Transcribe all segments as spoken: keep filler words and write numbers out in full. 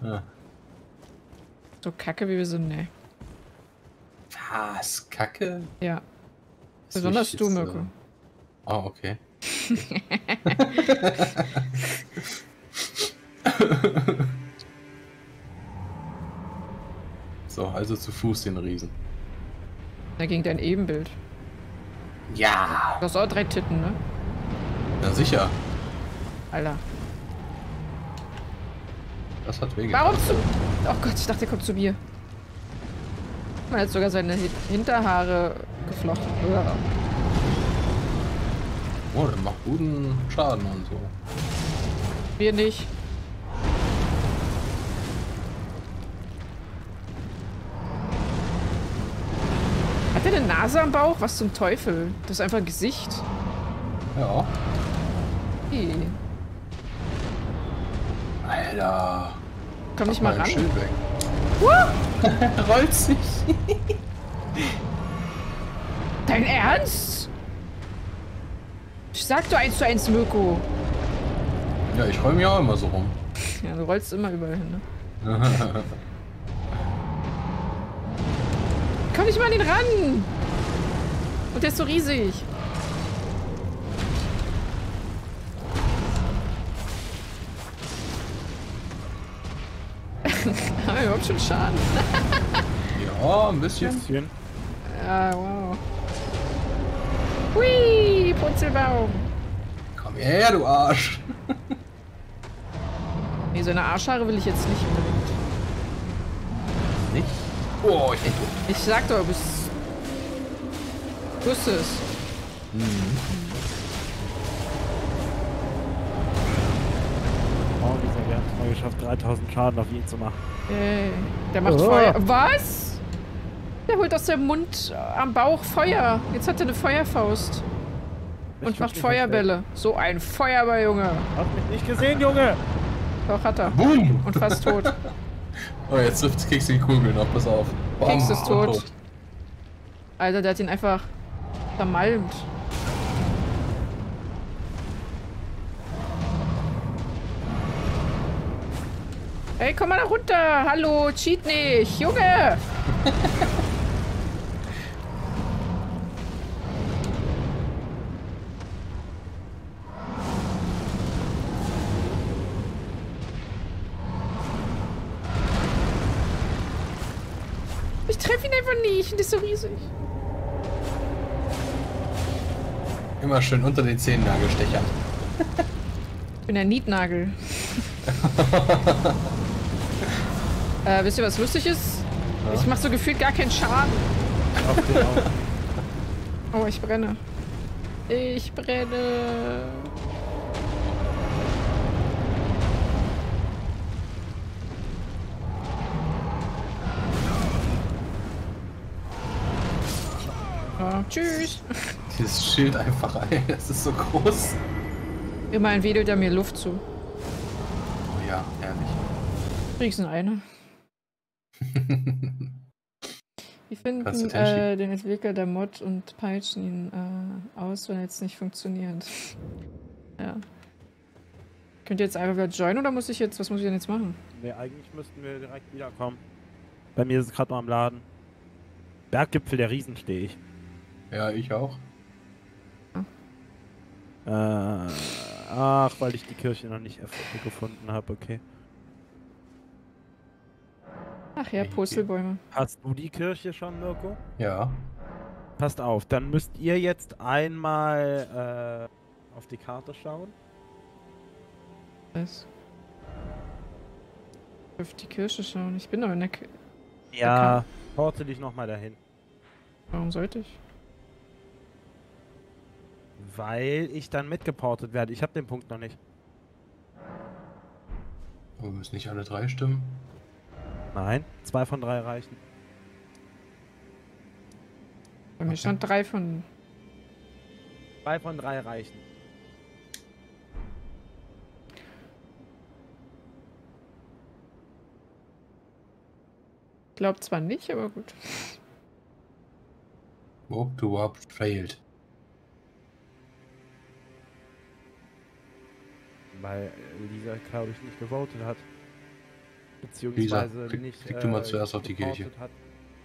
Ja. So kacke wie wir sind, ne. Was? Kacke? Ja. Das Besonders will ich du, jetzt, Mirko. äh... Oh, okay. So, also zu Fuß den Riesen. Da ging dein Ebenbild. Ja. Du hast auch drei Titten, ne? Ja, sicher. Alter. Das hat wehgetan. Warum zu... Oh Gott, ich dachte, er kommt zu mir. Man hat sogar seine Hinterhaare geflochten. Uah. Oh, der macht guten Schaden und so. Wir nicht. Hat er eine Nase am Bauch? Was zum Teufel? Das ist einfach ein Gesicht. Ja. Hey. Alter. Komm nicht mal ran. Schild weg. Uh! Rollt sich. Dein Ernst? Ich sag du eins zu eins, Mirko. Ja, ich roll mich auch immer so rum. Ja, du rollst immer überall hin, ne? Komm nicht mal an den ran! Und der ist so riesig. Haben wir überhaupt schon Schaden? Ja, ein bisschen. Bisschen. Ja, wow. Hui, Purzelbaum. Komm her, du Arsch. Nee, so eine Arschhaare will ich jetzt nicht unbedingt. Nicht? Oh, ich bin tot. Ich sag doch, du bist... Du bist es. Mhm. Oh, dieser, wir haben es mal geschafft, dreitausend Schaden auf ihn zu machen. Ey, der macht Oh. Feuer. Was? Der holt aus dem Mund äh, am Bauch Feuer. Jetzt hat er eine Feuerfaust. Ich Und hab macht mich Feuerbälle. So ein Feuerball, Junge. versteckt. Hat mich nicht gesehen, Junge! Doch, hat er. Boom! Und fast tot. Oh, jetzt trifft Keks die Kugeln noch, pass auf. Bam. Keks ist tot. Alter, der hat ihn einfach vermalmt. Ey, komm mal da runter. Hallo, cheat nicht. Junge! Ich treffe ihn einfach nicht. Der ist so riesig. Immer schön unter den Zehennagel stechern. Ich bin der Nietnagel. äh, wisst ihr, was lustig ist? Ja. Ich mach so gefühlt gar keinen Schaden. Auf den Augen. Oh, ich brenne. Ich brenne. Ja, tschüss. Dieses Schild einfach, ey, das ist so groß. Immerhin wedelt er mir Luft zu. Oh ja, herrlich. Wenigstens eine. Wir finden Kannst du äh, den Entwickler der Mod und peitschen ihn äh, aus, wenn er jetzt nicht funktioniert. Ja. Könnt ihr jetzt einfach wieder joinen oder muss ich jetzt, was muss ich denn jetzt machen? Nee, eigentlich müssten wir direkt wiederkommen. Bei mir ist es gerade noch am Laden. Berggipfel der Riesen stehe ich. Ja, ich auch. Äh, ach, weil ich die Kirche noch nicht gefunden habe, okay. Ach ja, Purzelbäume. Hast du die Kirche schon, Mirko? Ja. Passt auf, dann müsst ihr jetzt einmal äh, auf die Karte schauen. Was? Auf die Kirche schauen. Ich bin doch in der Kirche. Ja, porte dich nochmal dahin. Warum sollte ich? Weil ich dann mitgeportet werde. Ich habe den Punkt noch nicht. Aber wir müssen nicht alle drei stimmen. Nein, zwei von drei reichen. Bei mir Okay. stand drei von... Zwei von drei reichen. Ich glaube zwar nicht, aber gut. Walk to Warp failed. Weil Lisa, glaube ich, nicht gewotet hat. beziehungsweise klick, nicht. klick du mal äh, zuerst auf die Kirche. geportet hat.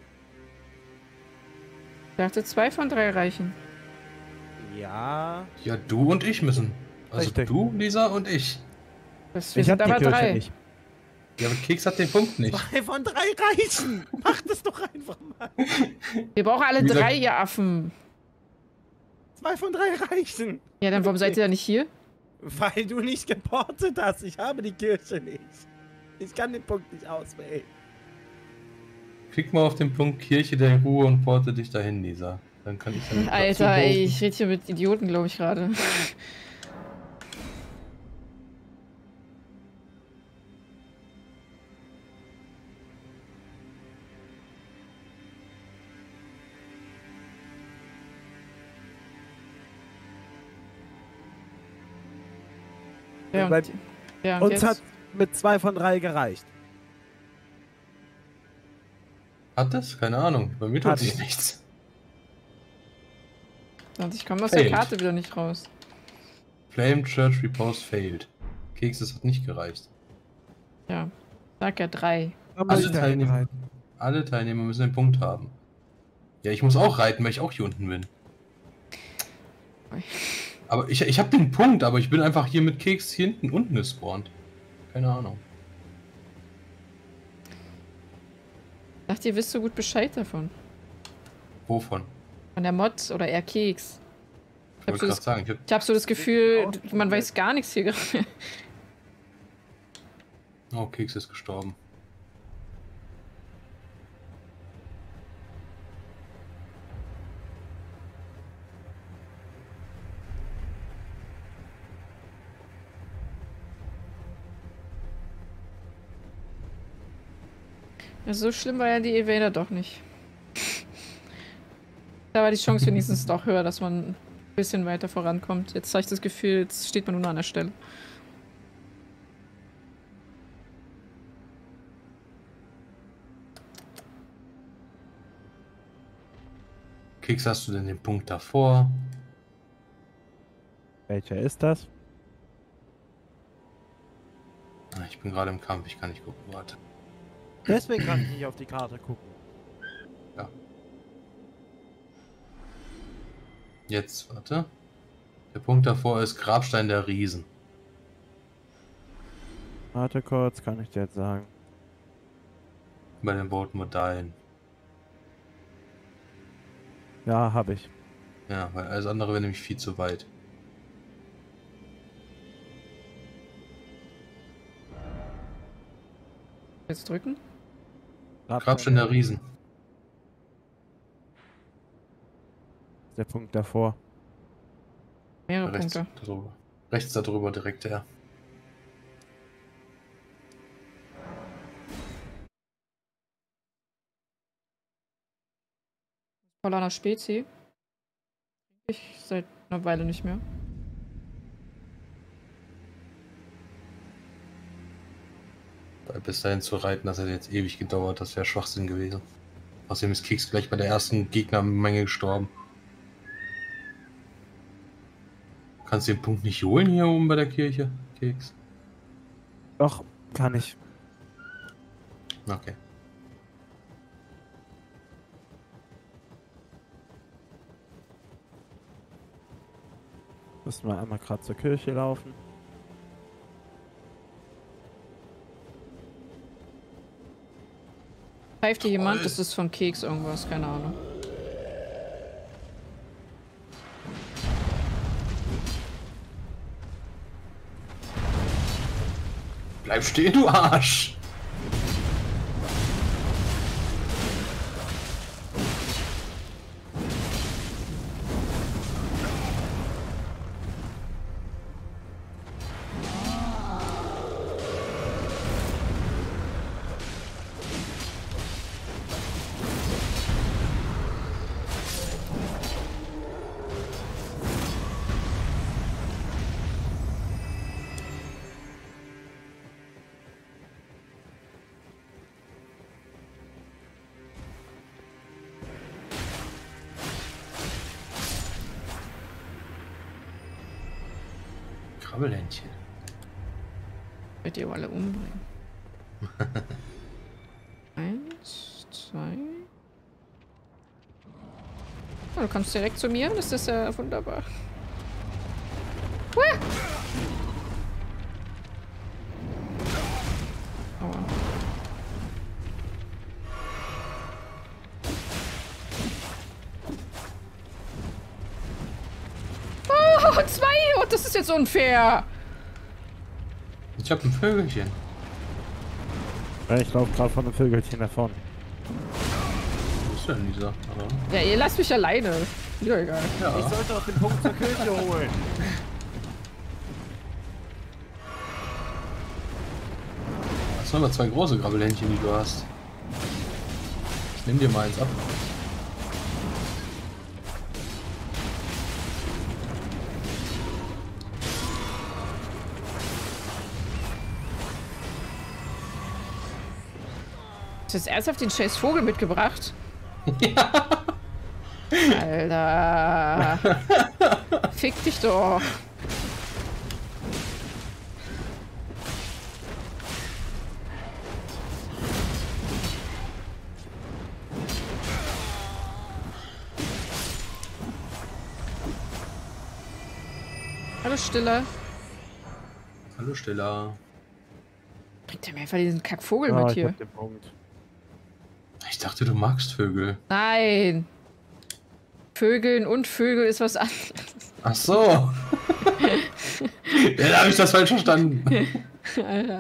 Ich dachte, zwei von drei reichen. Ja. Ja, du und ich müssen. Also Richtig. du, Lisa und ich. Das, wir Ich sind hab die aber Kirche drei. nicht. Ja, aber Keks hat den Punkt nicht. Zwei von drei reichen! Mach das doch einfach mal! Wir brauchen alle Wie gesagt- drei, ihr Affen. Zwei von drei reichen! Ja, dann warum Okay. seid ihr da nicht hier? Weil du nicht geportet hast. Ich habe die Kirche nicht. Ich kann den Punkt nicht auswählen. Klick mal auf den Punkt Kirche der Ruhe und porte dich dahin, Lisa. Dann kann ich dann Alter, dazu ey, posten. ich rede hier mit Idioten, glaube ich, gerade. Ja, Bei und, ja, und uns jetzt? hat mit zwei von drei gereicht. Hat das? Keine Ahnung. Bei mir tut Hat. sich nichts. Und ich komme aus der Failed. Karte wieder nicht raus. Flame Church Repose failed. Keks, das hat nicht gereicht. Ja, sag ja drei. Alle Teilnehmer, alle Teilnehmer müssen einen Punkt haben. Ja, ich muss auch reiten, weil ich auch hier unten bin. Ui. Aber ich, ich habe den Punkt, aber ich bin einfach hier mit Keks hier hinten unten gespawnt. Keine Ahnung. Ich dachte, ihr wisst so gut Bescheid davon. Wovon? Von der Mod oder eher Keks. Ich wollte so gerade das- sagen, ich hab, Ich habe so das Gefühl, man weiß gar nichts hier gerade. oh, Keks ist gestorben. So schlimm war ja die Evader doch nicht. Da war die Chance wenigstens doch höher, dass man ein bisschen weiter vorankommt. Jetzt habe ich das Gefühl, jetzt steht man nur noch an der Stelle. Keks, hast du denn den Punkt davor? Welcher ist das? Ah, ich bin gerade im Kampf, ich kann nicht gucken, warte. Deswegen kann ich nicht auf die Karte gucken. Jetzt, warte. Der Punkt davor ist Grabstein der Riesen. Warte kurz, kann ich dir jetzt sagen. Bei den Wortmodellen. Ja, habe ich. Ja, weil alles andere wäre nämlich viel zu weit. Jetzt drücken. Grabstein der Riesen. Der Punkt davor. Mehrere Rechts Punkte. darüber. Rechts darüber direkt her. Paulaner Spezi. Ich seit einer Weile nicht mehr. Weil bis dahin zu reiten, das hätte jetzt ewig gedauert, das wäre Schwachsinn gewesen. Außerdem ist Keks gleich bei der ersten Gegnermenge gestorben. Kannst du den Punkt nicht holen hier oben bei der Kirche, Keks? Doch, kann ich. Okay. Müssen wir einmal gerade zur Kirche laufen. Pfeift hier jemand? Das ist von Keks irgendwas, keine Ahnung. Bleib stehen, du Arsch! Krabbelhändchen. Wird ihr alle umbringen. Eins, zwei. Oh, du kommst direkt zu mir, das ist ja wunderbar. Uah! Aua. Oh, zwei! Oh, das ist jetzt unfair! Ich hab ein Vögelchen. Ja, ich laufe gerade von einem Vögelchen davon. Was ist denn dieser? Oder? Ja, ihr lasst mich alleine. Ja, egal. Ja. Ich sollte auch den Punkt zur Kirche holen. Das sind aber zwei große Grabbelhändchen, die du hast. Ich nehm dir mal eins ab. Hast du jetzt ernsthaft den scheiß Vogel mitgebracht? Ja. Alter. Fick dich doch. Hallo Stiller. Hallo Stella. Bringt er mir einfach diesen Kackvogel Ah, mit ich hier? hab den Punkt. Ich dachte, du magst Vögel. Nein. Vögeln und Vögel ist was anderes. Ach so. Ja, da habe ich das falsch verstanden. Alter.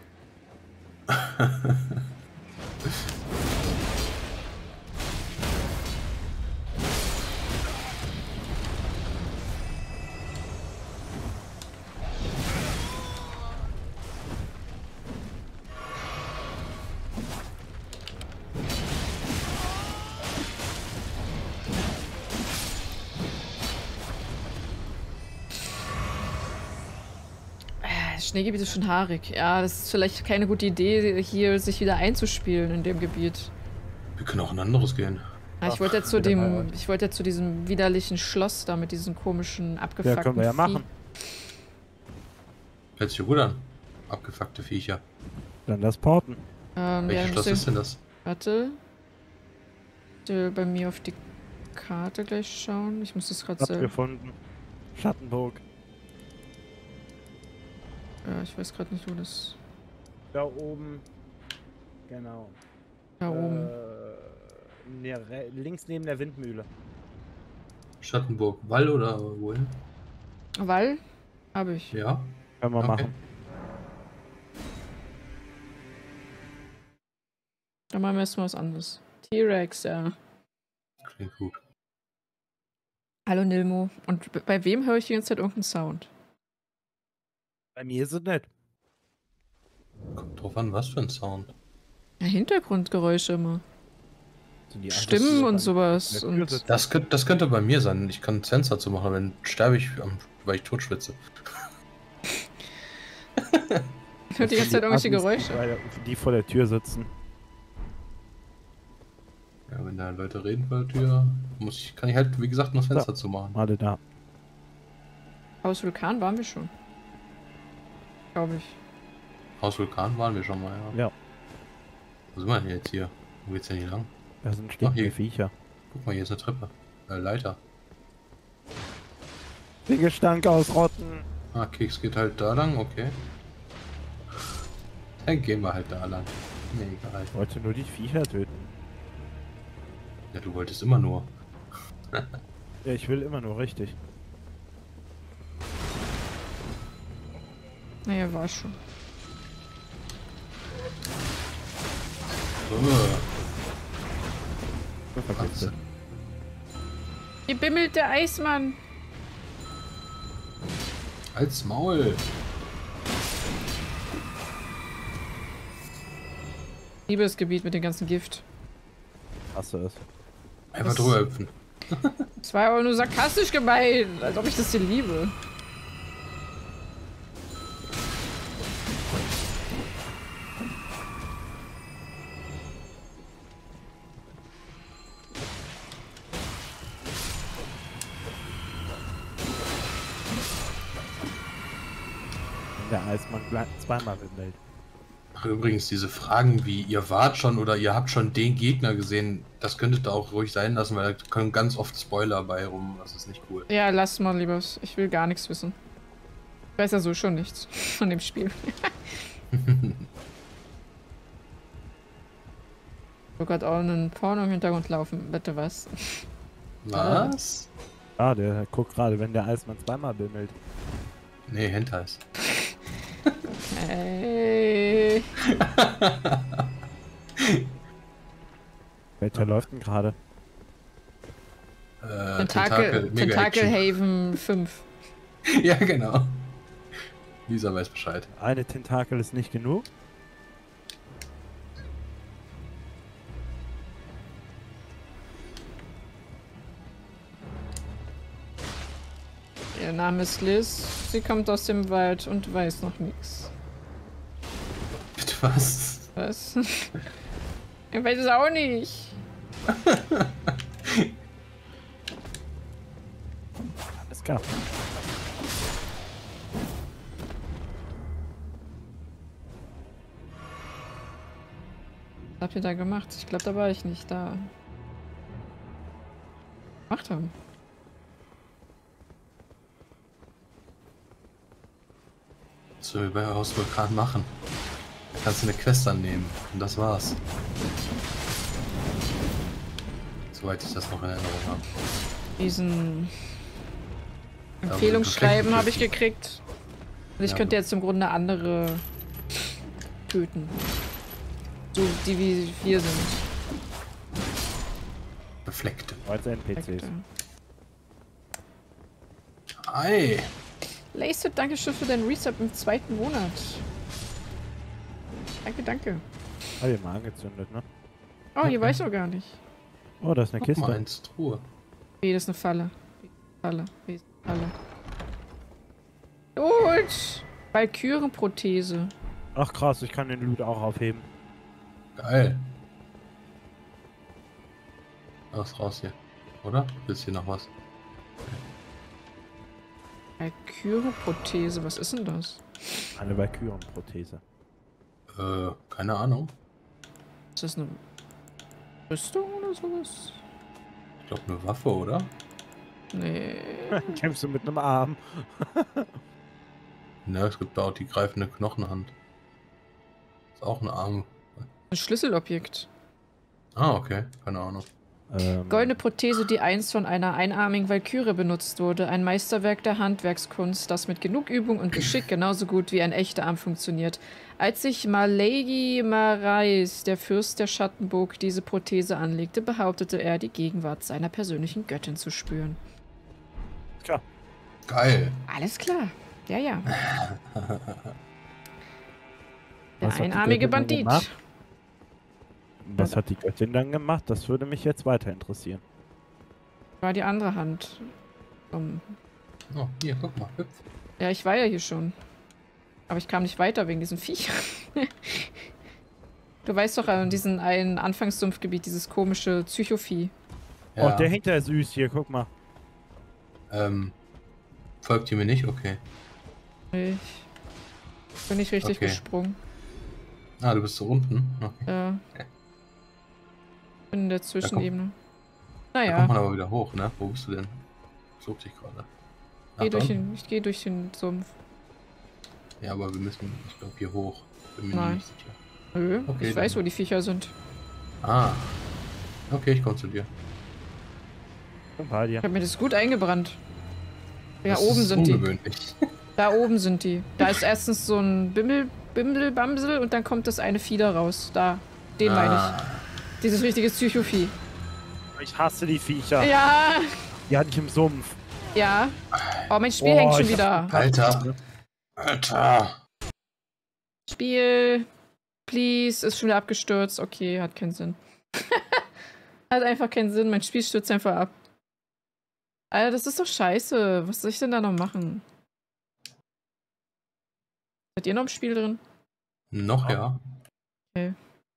Das Schneegebiet ist schon haarig. Ja, das ist vielleicht keine gute Idee, hier sich wieder einzuspielen in dem Gebiet. Wir können auch ein anderes gehen. Ja, ich Ach, wollte jetzt zu wieder dem, mal. ich wollte jetzt zu diesem widerlichen Schloss da mit diesen komischen abgefuckten Ja, können wir ja Vieh. machen. Hört sich gut an. Abgefuckte Viecher. Dann das Porten. Ähm, Welches ja, Schloss müsste- ist denn das? Warte. Ich will bei mir auf die Karte gleich schauen. Ich muss das gerade Hab's selber. gefunden. Schattenburg. Ja, ich weiß gerade nicht, wo das. Da oben. Genau. Da oben. Äh, in der Re links neben der Windmühle. Schattenburg. Wall oder wohin? Wall? Habe ich. Ja. Können wir Okay. machen. Dann machen wir erstmal was anderes. T-Rex, ja. Klingt gut. Hallo Nilmo. Und b- bei wem höre ich die ganze Zeit irgendeinen Sound? Bei mir ist es nicht. Kommt drauf an, was für ein Sound. Ja, Hintergrundgeräusche immer. Sind die Stimmen einfach und an- sowas. an der Tür Und sitzen? Das könnte, das könnte bei mir sein. Ich kann einen Sensor zu machen, aber dann sterbe ich, am- weil ich totschwitze. hört die ganze Zeit irgendwelche Assis, Geräusche. weil die vor der Tür sitzen. Ja, wenn da Leute reden vor der Tür, muss ich, kann ich halt, wie gesagt, noch Fenster zu machen. Alle da. Haus Vulkan waren wir schon. Glaube ich. Haus Vulkan waren wir schon mal, ja. Ja. Wo sind wir denn jetzt hier? Wo geht's denn hier lang? Da sind Ach, stinkende hier. Viecher. Guck mal, hier ist eine Treppe. Äh, Leiter. Den Gestank ausrotten. Ah, Keks geht halt da lang, okay. Dann gehen wir halt da lang. Mir egal. Ich wollte nur die Viecher töten. Ja, du wolltest immer nur. Ja, ich will immer nur richtig. Naja, war schon. So, So vergisst Katze. Hier bimmelt der Eismann. Als Maul. Liebesgebiet mit dem ganzen Gift. Hast du es? Einfach Das- drüber hüpfen. Das war aber nur sarkastisch gemeint, als ob ich das hier liebe. Der Eismann bleibt zweimal im Welt. Übrigens, diese Fragen wie, ihr wart schon oder ihr habt schon den Gegner gesehen, das könntet ihr auch ruhig sein lassen, weil da können ganz oft Spoiler bei rum, das ist nicht cool. Ja, lass mal lieber. Ich will gar nichts wissen. Ich weiß ja so schon nichts von dem Spiel. Ich hab grad auch einen Porno im Hintergrund laufen. Bitte was? Was? Ah, der guckt gerade, wenn der Eismann zweimal bimmelt. Nee, Hentais. Hey. Welcher läuft denn gerade? Äh, Tentakel, Mega Tentakel Action. Haven fünf. Ja, genau. Lisa weiß Bescheid. Eine Tentakel ist nicht genug. Ihr Name ist Liz. Sie kommt aus dem Wald und weiß noch nichts. Bitte was? Was? Ich weiß es auch nicht. Alles klar. Was habt ihr da gemacht? Ich glaube, da war ich nicht da. Gemacht haben. Was soll wir bei Haus Vulkan machen? Da kannst du eine Quest annehmen. Und das war's. Soweit ich das noch in Erinnerung habe. Diesen Ja, Empfehlungsschreiben aber habe ich gekriegt. Und ich Ja, könnte jetzt im Grunde andere töten. So die wie wir sind. Befleckte. Als N P Cs. Ei! Lace, danke schön für deinen Reset im zweiten Monat. Danke, danke. Hab ich mal angezündet, ne? Oh, hier war ich noch gar nicht. Oh, da ist eine Guck Kiste. mal ins Truhe. Wie, das ist eine Falle. Falle. Wie ist eine Falle? Gut! Valkyrenprothese. Ach krass, ich kann den Loot auch aufheben. Geil. Was raus hier. Oder? Ist hier noch was? Valkyrenprothese, was ist denn das? Eine Valkyrenprothese. Äh, keine Ahnung. Ist das eine Rüstung oder sowas? Ich glaube eine Waffe, oder? Nee. Kämpfst du mit einem Arm? Ne, es gibt da auch die greifende Knochenhand. Ist auch ein Arm. Ein Schlüsselobjekt. Ah, okay. Keine Ahnung. Ähm, Goldene Prothese, die einst von einer einarmigen Valkyrie benutzt wurde. Ein Meisterwerk der Handwerkskunst, das mit genug Übung und Geschick genauso gut wie ein echter Arm funktioniert. Als sich Malegi Marais, der Fürst der Schattenburg, diese Prothese anlegte, behauptete er, die Gegenwart seiner persönlichen Göttin zu spüren. Klar. Geil. Alles klar. Ja, ja. Der Was hat die einarmige Göttin dann Bandit. gemacht? Was hat die Göttin dann gemacht? Das würde mich jetzt weiter interessieren. War die andere Hand. Um, Oh, hier, guck mal. Hüpf. ja, ich war ja hier schon. Aber ich kam nicht weiter wegen diesem Viech. Du weißt doch, an diesem einen Anfangssumpfgebiet, dieses komische Psychovieh. Ja. Oh, der hängt ja süß hier, guck mal. Ähm, folgt ihr mir nicht? Okay. Ich bin nicht richtig Okay. gesprungen. Ah, du bist so unten? Okay. Ja. Bin in der Zwischenebene. Da kommt Naja, man aber wieder hoch, ne? Wo bist du denn? Such dich gerade. geh Ach, durch da? den, ich gehe durch den Sumpf. Ja, aber wir müssen, ich glaube, hier hoch. Bin mir Nein. nicht sicher. Nö, Okay, ich weiß, dann. wo die Viecher sind. Ah. Okay, ich komme zu dir. Bin bei dir. Ich habe mir das gut eingebrannt. Ja, Das oben ist sind die. ungewöhnlich. Da oben sind die. Da ist erstens so ein Bimmel, Bimmel, Bamsel und dann kommt das eine Vieh da raus. Da. Den meine Ah. ich. Dieses richtige Psychovieh. Ich hasse die Viecher. Ja, Die hatte ich im Sumpf. ja. Oh, mein Spiel Oh, hängt schon ich wieder. Alter. Alter. Spiel. Please. Ist schon wieder abgestürzt. Okay, hat keinen Sinn. Hat einfach keinen Sinn. Mein Spiel stürzt einfach ab. Alter, das ist doch scheiße. Was soll ich denn da noch machen? Seid ihr noch im Spiel drin? Noch ja. Okay.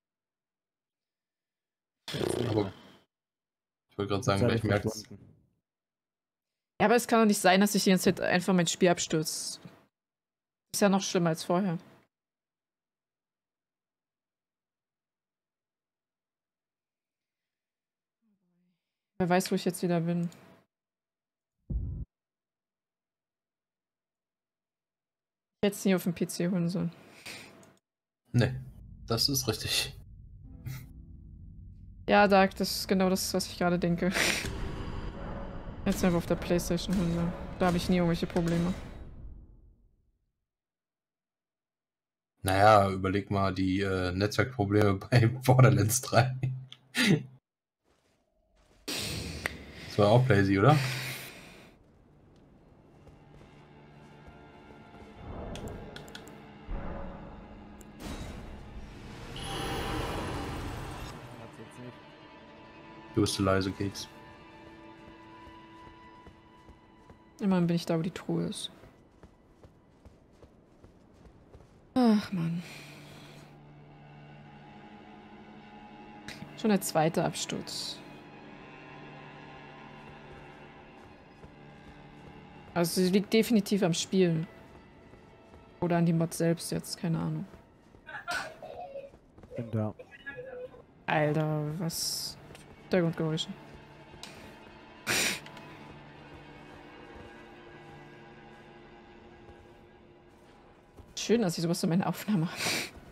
Aber ich wollte gerade sagen, gleich merkt's. Ja, aber es kann doch nicht sein, dass ich die ganze Zeit einfach mein Spiel abstürzt. Ist ja noch schlimmer als vorher. Wer weiß, wo ich jetzt wieder bin. Ich hätte es nie auf dem P C holen sollen. Nee, das ist richtig. Ja, Dark, das ist genau das, was ich gerade denke. Jetzt einfach auf der PlayStation holen sollen. Da habe ich nie irgendwelche Probleme. Naja, überleg mal die äh, Netzwerkprobleme bei Borderlands drei. Das war auch lazy, oder? Du bist zu leise, Keks. Immerhin bin ich da, wo die Truhe ist. Ach, Mann. Schon der zweite Absturz. Also sie liegt definitiv am Spiel. Oder an die Mod selbst jetzt, keine Ahnung. Bin da. Alter, was... Hintergrundgeräusche. Schön, dass ich sowas in meiner Aufnahme habe.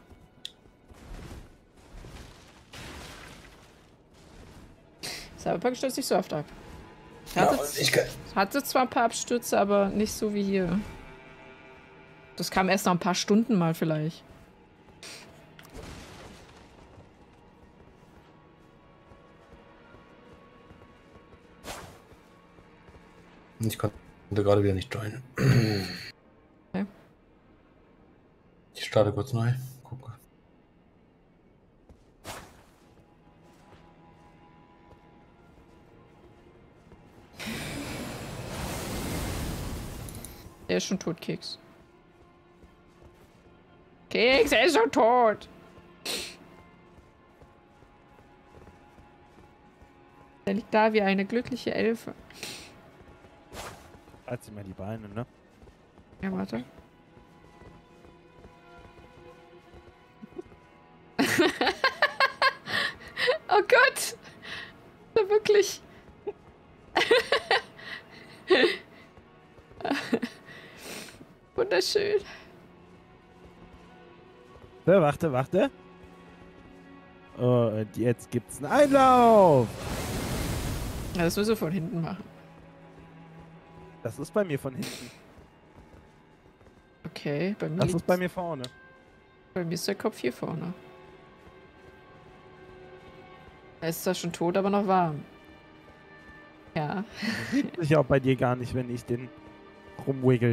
Cyberpunk stürzt sich so oft ab. Ich hatte, Ja, ich kann... hatte zwar ein paar Abstürze, aber nicht so wie hier. Das kam erst nach ein paar Stunden mal vielleicht. Ich konnte gerade wieder nicht joinen. Okay. Ich starte kurz neu. Gucke. Er ist schon tot, Keks. Keks, er ist schon tot! Er liegt da wie eine glückliche Elfe. Halt sie mal die Beine, ne? Ja, warte. Oh Gott! Da wirklich. Wunderschön. So, warte, warte. Und jetzt gibt's einen Einlauf. Ja, das müssen wir von hinten machen. Das ist bei mir von hinten. Okay, bei mir, Das ist liegt's- bei mir vorne. bei mir ist der Kopf hier vorne. Er ist zwar schon tot, aber noch warm. Ja. Sieht sich auch bei dir gar nicht, wenn ich den rumwiggle.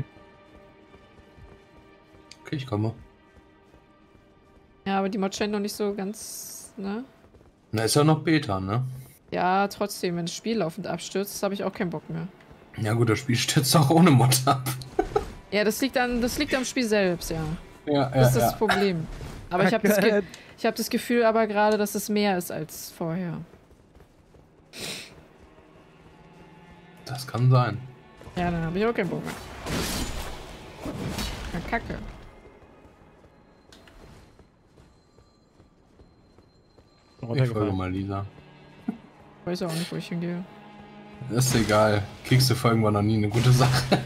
Okay, ich komme. Ja, aber die Mod scheint noch nicht so ganz, ne? Na, ist ja noch Beta, ne? Ja, trotzdem, wenn das Spiel laufend abstürzt, habe ich auch keinen Bock mehr. Ja gut, das Spiel stürzt auch ohne Mod ab. Ja, das liegt an, das liegt am Spiel selbst, ja. Ja, Das ist ja, das ja. Problem. Aber ich habe das, Ge ich hab das Gefühl aber gerade, dass es mehr ist als vorher. Das kann sein. Ja, dann habe ich auch keinen Bock mehr. Ja, Kacke. Ich folge mal Lisa. Ich weiß auch nicht, wo ich hingehe. Das ist egal. Kekse folgen war noch nie eine gute Sache.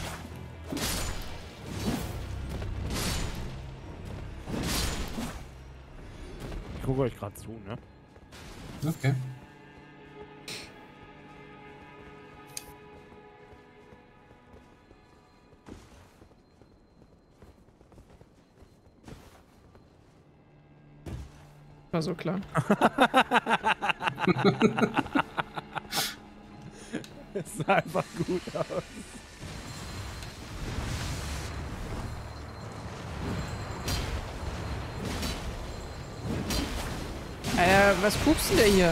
Ich gucke euch gerade zu, ne? Okay. War so klar. Es sah einfach gut aus. Alter, was pupst denn der hier?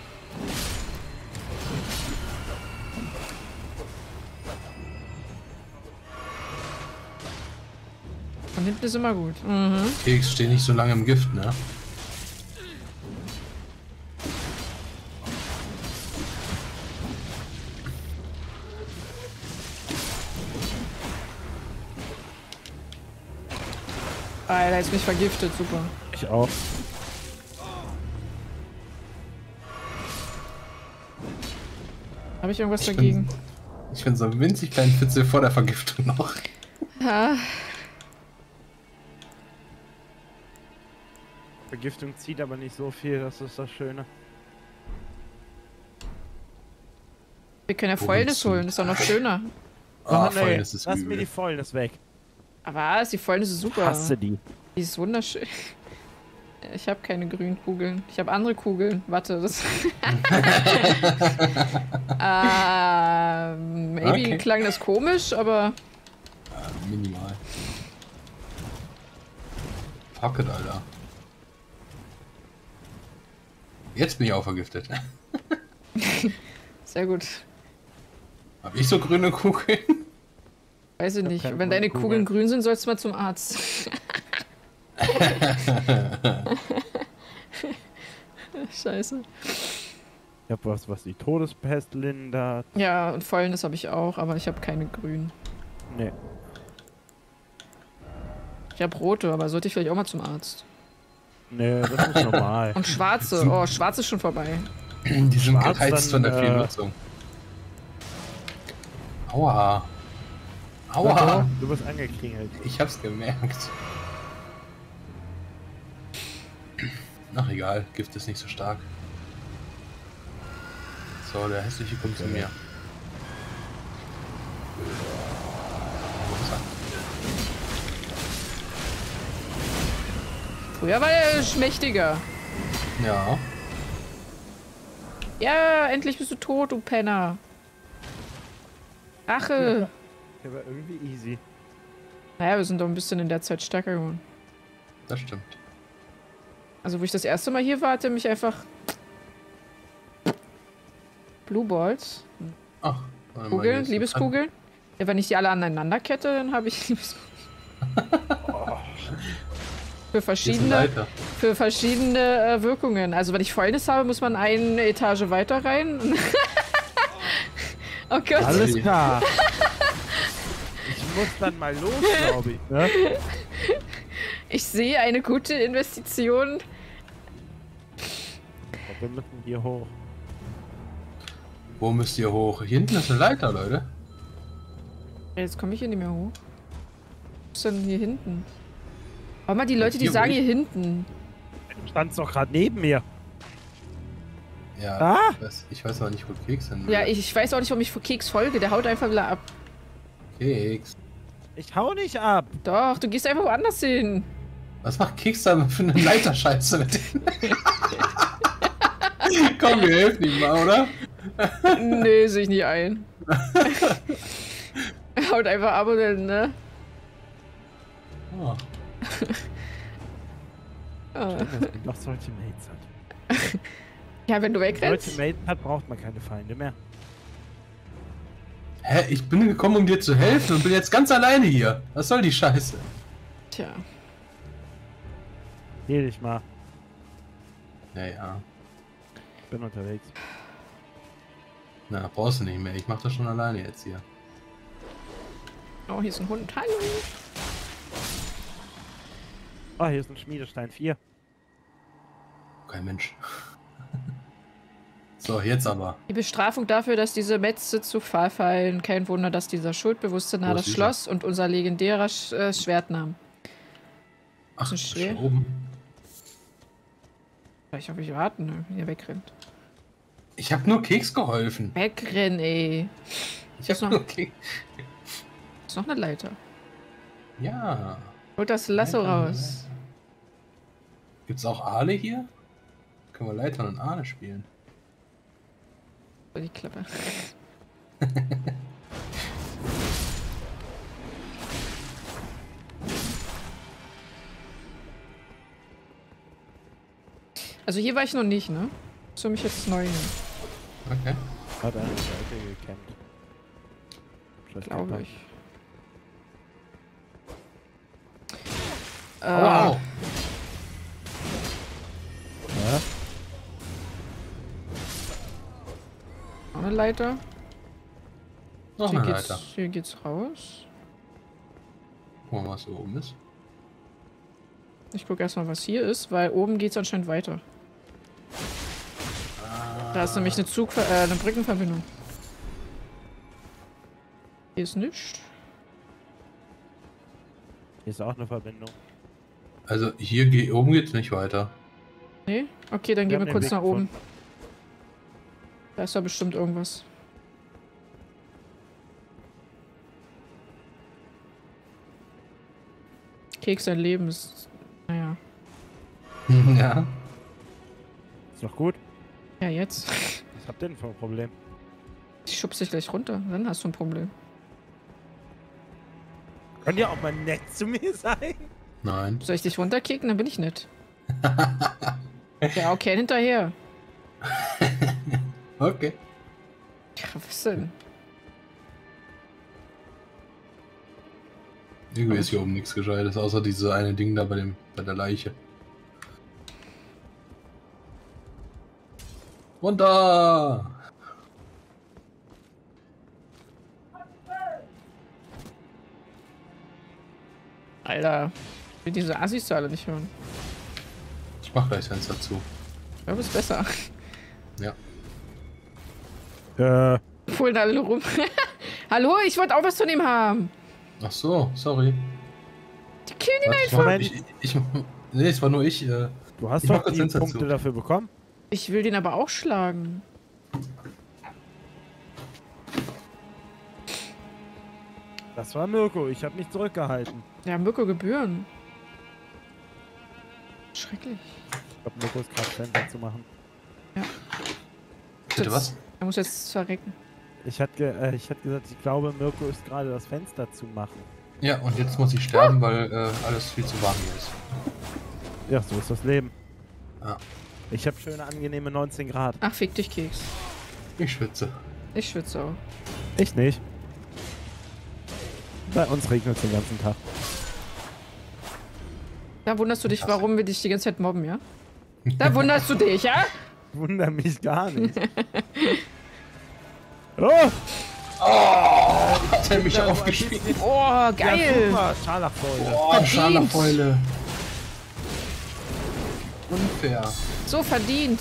Von hinten ist immer gut. Mhm. Keks steht nicht so lange im Gift, ne? Alter, ist mich vergiftet, super. Ich auch. Habe ich irgendwas Ich dagegen? Bin, ich bin so ein winzig kleinen Fitzel vor der Vergiftung noch. Ja. Vergiftung zieht aber nicht so viel, das ist das Schöne. Wir können ja Wo Fäulnis willst du? holen, ist doch noch schöner. Ah, Oh, nee, Fäulnis ist lass mir übel. die Fäulnis weg. Aber was? Die Fäulnis ist super. Ich hasse die. Die ist wunderschön. Ich habe keine grünen Kugeln. Ich habe andere Kugeln. Warte, das. ähm, maybe Okay. klang das komisch, aber. Ja, minimal. Fuck it, Alter. Jetzt bin ich auch vergiftet. Sehr gut. Hab ich so grüne Kugeln? Weiß ich hab nicht. keine Wenn deine grünen Kugeln Kugeln. grün sind, sollst du mal zum Arzt. Scheiße. Ich hab was, was die Todespest lindert. Ja, und Fäulnis habe ich auch, aber ich habe keine grünen. Nee. Ich habe rote, aber sollte ich vielleicht auch mal zum Arzt. Nee, das ist normal. Und schwarze. Oh, schwarz ist schon vorbei. Die sind Schwarz, gereizt von dann, der vielen äh, Nutzung. Aua. Oh, Aua. du wirst angeklingelt. Ich hab's gemerkt. Ach egal, Gift ist nicht so stark. So, der hässliche kommt zu mir. Früher war er schmächtiger. Ja. Ja, endlich bist du tot, du Penner. Rache. Der war irgendwie easy. Naja, wir sind doch ein bisschen in der Zeit stärker geworden. Das stimmt. Also, wo ich das erste Mal hier war, hat er mich einfach... Blue Balls. Ach, warte mal, hier Kugeln, ist Liebeskugeln. Ja, wenn ich die alle aneinander kette, dann habe ich Liebeskugeln. Für Hier ist ein verschiedene, Leiter. für verschiedene äh, Wirkungen. Also, wenn ich Fäulnis habe, muss man eine Etage weiter rein. Oh Gott. Alles klar. Ich muss dann mal los, glaube ich. Ne? Ich sehe eine gute Investition. Aber wir müssen hier hoch. Wo müsst ihr hoch? Hier hinten ist eine Leiter, Leute. Jetzt komme ich hier nicht mehr hoch. Was ist denn hier hinten? Hör mal, die Leute, die hier, wo sagen ich- hier hinten. Du standst doch gerade neben mir. Ja, Ah! ich, weiß, ich weiß noch nicht, wo Keks hin will. Ja, ich, ich weiß auch nicht, warum ich vor Keks folge. Der haut einfach wieder ab. Keks. Ich hau nicht ab. Doch, du gehst einfach woanders hin. Was macht Keks da für eine Leiterscheiße mit denen? Komm, wir helfen ihm mal, oder? Nee, sehe ich nicht ein. Er haut einfach ab und dann, ne? Oh. Ah. Dass man doch solche Mates hat. Ja, wenn du Wenn man wegrennst. solche Mates hat, braucht man keine Feinde mehr. Hä? Ich bin gekommen, um dir zu helfen und bin jetzt ganz alleine hier. Was soll die Scheiße? Tja. Hehl dich mal. Ja, ja. Ich bin unterwegs. Na, brauchst du nicht mehr. Ich mach das schon alleine jetzt hier. Oh, hier ist ein Hund. Hallo. Oh, hier ist ein Schmiedestein vier. Kein Mensch. So, jetzt aber. Die Bestrafung dafür, dass diese Metze zu Fall fallen. Kein Wunder, dass dieser Schuldbewusste nahe Wo das ist Schloss und unser legendärer Sch äh, Schwert nahm. Ach, ist schwer. schon oben. Ich hoffe, ich warten, ne? Wie er wegrennt. Ich hab nur Keks geholfen. Wegrennen, ey. Ich hab noch- nur Keks. Ist noch eine Leiter. Ja. Holt das Lasso Leiter, raus. Gibt's auch Aale hier? Können wir Leitern und Aale spielen? Oh, die Klappe. Also hier war ich noch nicht, ne? Das ist für mich jetzt neu, Okay. Hat eine Seite gecampt. Scheiß glaube Camper. ich. Äh, Wow. Ja? Auch eine Leiter. Noch Hier eine geht's, Leiter. hier geht's raus. Guck mal, was hier oben ist. Ich gucke erstmal, was hier ist, weil oben geht's anscheinend weiter. Da ist nämlich eine Zug äh, eine Brückenverbindung. Hier ist nichts. Hier ist auch eine Verbindung. Also hier ge oben geht's nicht weiter. Nee? Okay, dann Wir gehen haben wir den kurz Weg nach oben. gefunden. Da ist doch bestimmt irgendwas. Keks, sein Leben ist... Naja. Ja. Ist doch gut. Ja, jetzt. Was habt ihr denn für ein Problem? Ich schubse dich gleich runter. Dann hast du ein Problem. Könnt ihr auch mal nett zu mir sein? Nein. Soll ich dich runterkicken? Dann bin ich nett. Ja, okay, hinterher. Okay. Ja, was denn? Irgendwie ist hier oben nichts Gescheites, außer diese eine Ding da bei dem bei der Leiche. Runter! Alter. Ich will diese Assis da alle nicht hören. Ich mach gleich das Fenster zu. Ja, ist besser. Ja. Äh, Pullen alle rum. Hallo, ich wollte auch was von ihm haben. Ach so, sorry. Die killen ihn Warte, ich, einfach. mach, ich, ich, nee, es war nur ich. Äh, du hast Ich mach doch kurz die Fenster Punkte zu. dafür bekommen. Ich will den aber auch schlagen. Das war Mirko, ich habe nicht zurückgehalten. Ja, Mirko Gebühren. Schrecklich. Ich glaube, Mirko ist gerade Fenster zu machen. bitte was? Er muss jetzt verrecken. Ich hatte ge äh, ich hatte gesagt, ich glaube, Mirko ist gerade das Fenster zu machen. Ja, und jetzt muss ich sterben, weil äh, alles viel zu warm hier ist. Ja, so ist das Leben. Ja. Ich habe schöne, angenehme neunzehn Grad. Ach, fick dich, Keks. Ich schwitze. Ich schwitze auch. Ich nicht. Bei uns regnet es den ganzen Tag. Da wunderst du dich, Klasse. warum wir dich die ganze Zeit mobben, ja? Da wunderst du dich, ja? Wunder mich gar nicht. Oh! Oh, hat er mich Ja, aufgespielt. Oh, Ja, geil. super, Scharlachsäule. Oh, Verdient. Scharlachfäule. Unfair. So verdient.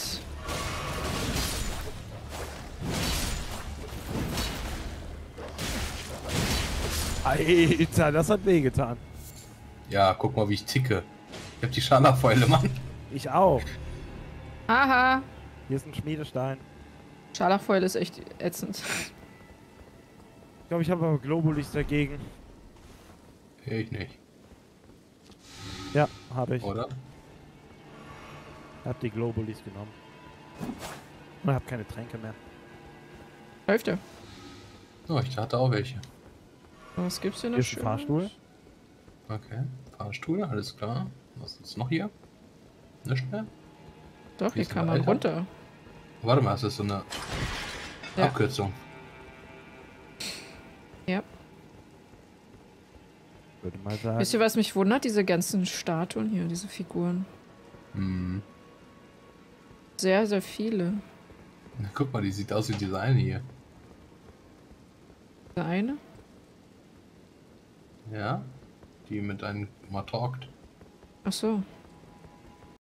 Alter, das hat wehgetan. Ja, guck mal, wie ich ticke. Ich hab die Scharlachfäule, Mann. Ich auch. Aha. Hier ist ein Schmiedestein. Scharlachfeuer ist echt ätzend. Ich glaube, ich habe aber Globulis dagegen. Ich nicht. Ja, habe ich. Oder? Hab die Globulis genommen. Und hab keine Tränke mehr. Läuft ja. So, ich hatte auch welche. Was gibt's hier noch? Hier ist ein Schönes? Fahrstuhl. Okay. Fahrstuhl, alles klar. Was ist noch hier? Nicht mehr? Doch, Wie hier ist kann denn man weiter? runter. Warte mal, es ist so eine Ja. Abkürzung. Ja. Würde mal sagen. Wisst ihr, was mich wundert? Diese ganzen Statuen hier, diese Figuren. Hm. Sehr, sehr viele. Na, guck mal, die sieht aus wie diese eine hier. Diese eine? Ja? Die mit einem mal talkt. Ach so.